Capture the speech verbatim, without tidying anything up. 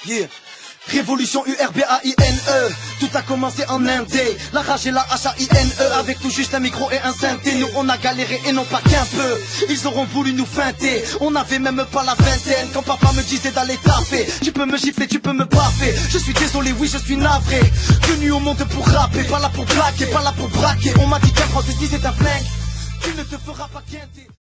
Yeah. Révolution U R B A I N E. Tout a commencé en Indé. La rage et la H A I N E. Avec tout juste un micro et un synthé. Nous on a galéré et non pas qu'un peu. Ils auront voulu nous feinter. On n'avait même pas la vingtaine. Quand papa me disait d'aller taffer. Tu peux me gifler, tu peux me baffer. Je suis désolé, oui je suis navré. Venu au monde pour rapper. Pas là pour plaquer, pas là pour braquer. On m'a dit qu'un France ici c'est un flingue. Tu ne te feras pas quinter.